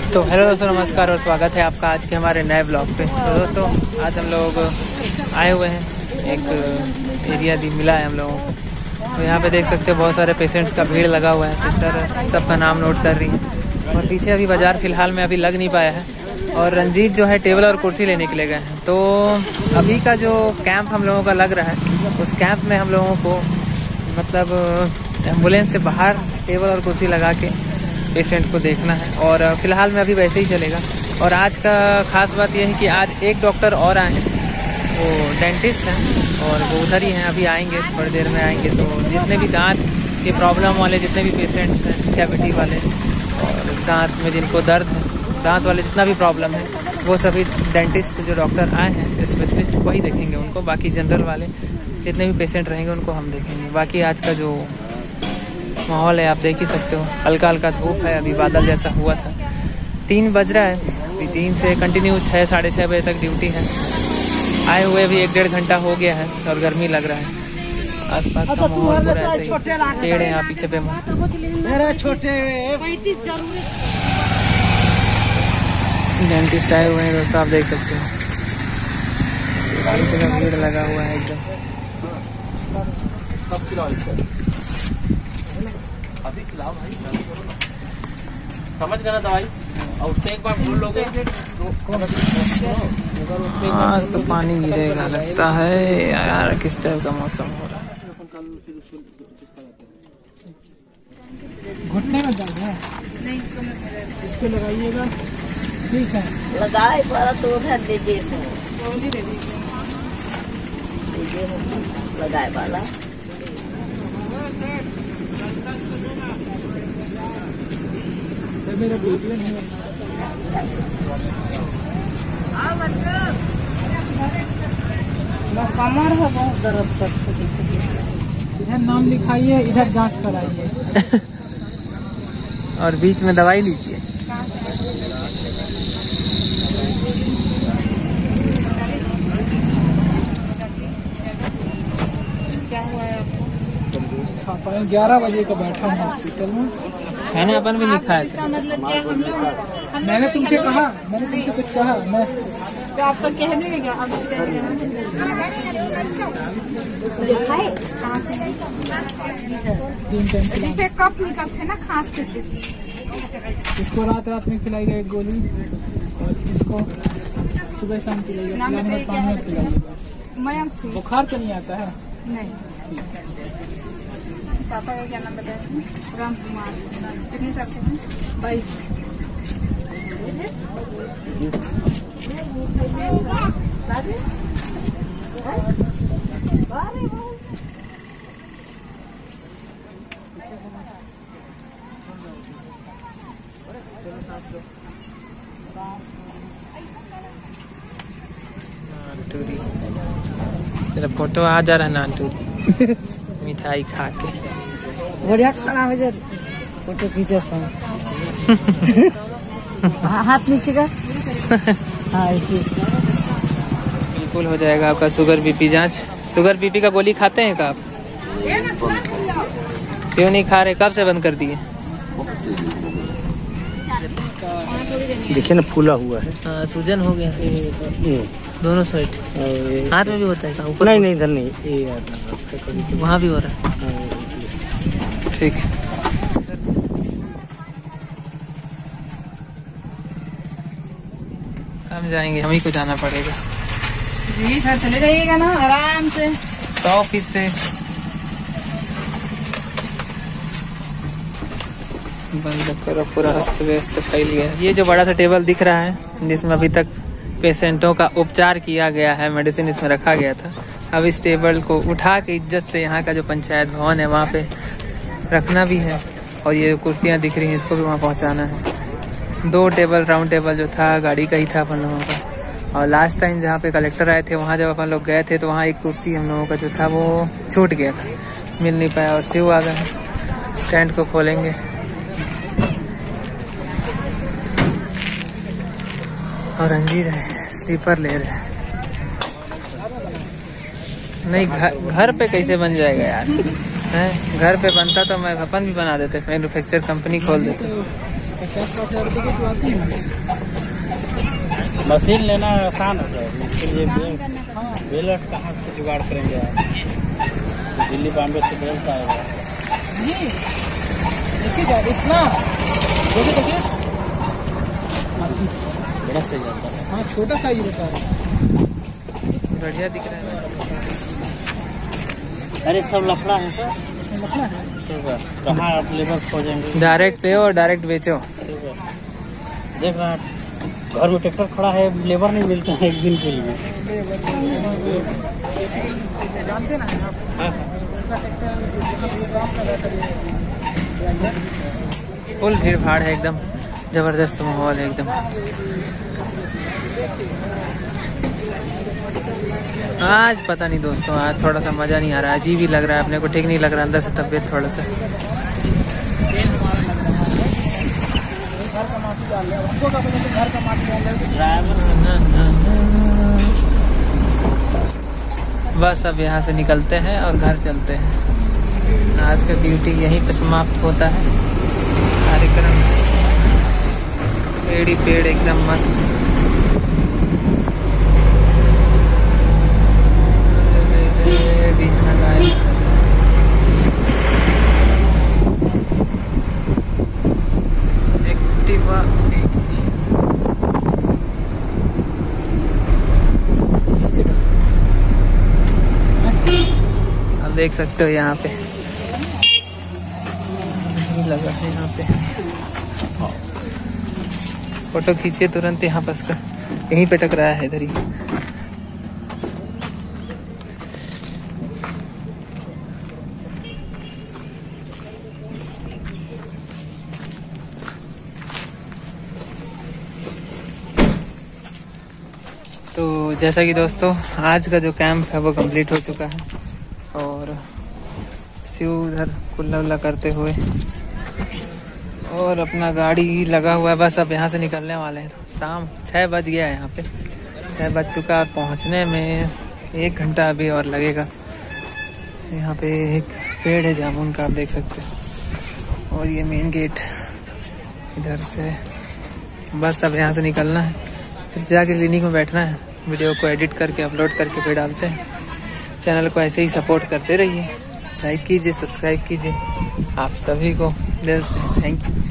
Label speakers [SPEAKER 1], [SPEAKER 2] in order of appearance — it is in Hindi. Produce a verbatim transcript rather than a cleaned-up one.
[SPEAKER 1] तो हेलो दोस्तों, नमस्कार और स्वागत है आपका आज के हमारे नए ब्लॉग पे। तो दोस्तों आज हम लोग आए हुए हैं, एक एरिया दी मिला है हम लोगों को। तो यहाँ पे देख सकते हो बहुत सारे पेशेंट्स का भीड़ लगा हुआ है। सिस्टर सबका नाम नोट कर रही है और पीछे अभी बाज़ार फ़िलहाल में अभी लग नहीं पाया है। और रंजीत जो है टेबल और कुर्सी लेने के लिए गए हैं। तो अभी का जो कैंप हम लोगों का लग रहा है, उस कैंप में हम लोगों को मतलब एम्बुलेंस से बाहर टेबल और कुर्सी लगा के पेशेंट को देखना है। और फिलहाल में अभी वैसे ही चलेगा। और आज का खास बात यह है कि आज एक डॉक्टर और आए हैं, वो डेंटिस्ट हैं और वो उधर ही हैं, अभी आएंगे, थोड़ी देर में आएंगे। तो जितने भी दांत के प्रॉब्लम वाले जितने भी पेशेंट्स हैं, कैविटी वाले और दांत में जिनको दर्द है, दांत वाले जितना भी प्रॉब्लम है, वो सभी डेंटिस्ट जो डॉक्टर आए हैं स्पेशलिस्ट वही देखेंगे उनको। बाकी जनरल वाले जितने भी पेशेंट रहेंगे उनको हम देखेंगे। बाकी आज का जो माहौल है आप देख ही सकते हो, हल्का हल्का धूप है, अभी बादल जैसा हुआ था। तीन बज रहा है, अभी तीन से कंटिन्यू छः साढ़े छः बजे तक ड्यूटी है। आए हुए भी एक डेढ़ घंटा हो गया है और गर्मी लग रहा है। आसपास का माहौल पूरा ऐसे ही, पेड़ है यहाँ पीछे पे मस्त। डेंटिस्ट आए हुए हैं दोस्तों, आप देख सकते हो भीड़ लगा हुआ है एकदम।
[SPEAKER 2] अभी खिलाओ भाई, समझ गया ना दवाई। और उसको एक बार भूल लोगे।
[SPEAKER 1] आज तो पानी गिरेगा लगता है यार, किस टाइप का मौसम हो रहा है।
[SPEAKER 3] घुटने में दर्द है, इसको लगाइएगा, ठीक है।
[SPEAKER 4] लगाए पर तो उधर दे दे लगाए वाला
[SPEAKER 3] मेरा वीडियो नहीं है।
[SPEAKER 4] कमर है बहुत दर्द करते।
[SPEAKER 3] इधर नाम लिखाइए, इधर जांच कराइए
[SPEAKER 1] और बीच में दवाई लीजिए।
[SPEAKER 4] क्या हुआ है आपको?
[SPEAKER 3] ग्यारह बजे का बैठा हूँ हॉस्पिटल में।
[SPEAKER 1] खाना अपन भी नहीं खाया।
[SPEAKER 4] इसका मतलब क्या, हम लोग
[SPEAKER 3] मैंने तुमसे कहा, मैंने तुमसे कुछ कहा मैं
[SPEAKER 4] तो आपका कह देगा। अब
[SPEAKER 3] तीन टाइम खिला।
[SPEAKER 4] जैसे कप निकलते ना खांसते थे।
[SPEAKER 3] इसको रात रात में खिलाएगा एक गोली और इसको सुबह शाम खिलाएगा। खिलाने में पानी में खिलाएगा।
[SPEAKER 4] मयंक सिंह।
[SPEAKER 3] बुखार तो नहीं आता है?
[SPEAKER 4] नहीं। पापा का क्या नाम बताया? राम कुमार। कितने साल से? बाईस।
[SPEAKER 1] तेरा फोटो आ जा रहा है नानटू मिठाई खा के।
[SPEAKER 4] बढ़िया खाना हो जाए, फोटो खींचे हाथ नीचे का। हाँ ऐसे
[SPEAKER 1] बिल्कुल हो जाएगा आपका शुगर बीपी जांच। शुगर बीपी का गोली खाते हैं क्या आप? क्यों नहीं खा रहे? कब से बंद कर दिए?
[SPEAKER 2] देखिए ना फूला हुआ है।
[SPEAKER 1] हाँ सूजन हो गया दोनों साइड। हाथ में भी होता है क्या? ऊपर?
[SPEAKER 2] नहीं नहीं इधर नहीं,
[SPEAKER 1] वहाँ भी हो रहा है। ठीक है। हम जाएंगे, हम ही को जाना पड़ेगा।
[SPEAKER 4] जी सर, चले जाइएगा ना आराम से।
[SPEAKER 1] सौ फीस से बंद करो, पूरा अस्त व्यस्त फैल गया। ये जो बड़ा सा टेबल दिख रहा है जिसमें अभी तक पेशेंटों का उपचार किया गया है, मेडिसिन इसमें रखा गया था। अब इस टेबल को उठा के इज्जत से यहाँ का जो पंचायत भवन है वहाँ पे रखना भी है। और ये कुर्सियाँ दिख रही हैं, इसको भी वहाँ पहुँचाना है। दो टेबल राउंड टेबल जो था गाड़ी का ही था अपन लोगों का। और लास्ट टाइम जहाँ पे कलेक्टर आए थे वहाँ जब अपन लोग गए थे तो वहाँ एक कुर्सी हम लोगों का जो था वो छूट गया था, मिल नहीं पाया। और शिव आ गए, टेंट को खोलेंगे। और रंजीत है, स्लीपर ले रहे हैं। नहीं घर घर पे कैसे बन जाएगा यार, हैं? घर पे बनता तो मैं अपन भी बना देते, मैन्युफैक्चर कंपनी खोल देते।
[SPEAKER 3] पचास साठ हजार रुपये की तो आती है।
[SPEAKER 2] मशीन लेना आसान है सर, इसके लिए बेलट कहाँ से जुगाड़ करेंगे आप? दिल्ली बॉम्बे से बेल्ट आएगा।
[SPEAKER 3] नहीं देखिए इतना देखिए देखिए
[SPEAKER 2] बड़ा सही जाता है।
[SPEAKER 3] हाँ छोटा साइज बता रहा है।
[SPEAKER 1] बढ़िया दिख रहा है।
[SPEAKER 2] अरे सब लफड़ा है सर।
[SPEAKER 3] लफड़ा है।
[SPEAKER 2] कहाँ आप लेबर खोजेंगे?
[SPEAKER 1] डायरेक्ट ले और डायरेक्ट बेचो।
[SPEAKER 2] देख रहा है घर में ट्रैक्टर खड़ा है, लेबर नहीं मिलता है एक दिन के लिए।
[SPEAKER 3] जानते ना आप
[SPEAKER 1] फुल भीड़ भाड़ है, एकदम जबरदस्त माहौल है एकदम। आज पता नहीं दोस्तों, आज थोड़ा सा मज़ा नहीं आ रहा, अजीब ही लग रहा है अपने को, ठीक नहीं लग रहा अंदर से तबीयत थोड़ा सा। बस अब यहाँ से निकलते हैं और घर चलते हैं। आज का ड्यूटी यहीं पर समाप्त होता है। कार्यक्रम पेड़ ही पेड़ एकदम मस्त। बीच में गाय एक्टिवा। आप देख सकते हो यहाँ पे लगा है, यहाँ पे फोटो खींचे तुरंत यहाँ बस का यहीं पे टकराया है इधर ही। तो जैसा कि दोस्तों आज का जो कैंप है वो कंप्लीट हो चुका है और शिव उधर कुल्ला उल्ला करते हुए और अपना गाड़ी लगा हुआ है। बस अब यहाँ से निकलने वाले हैं। शाम छः बज गया है, यहाँ पे छः बज चुका है। पहुँचने में एक घंटा अभी और लगेगा। यहाँ पे एक पेड़ है जामुन का, आप देख सकते हो, और ये मेन गेट इधर से। बस अब यहाँ से निकलना है, फिर जाके क्लिनिक में बैठना है। वीडियो को एडिट करके अपलोड करके फिर डालते हैं। चैनल को ऐसे ही सपोर्ट करते रहिए, लाइक कीजिए, सब्सक्राइब कीजिए। आप सभी को दिल से थैंक यू।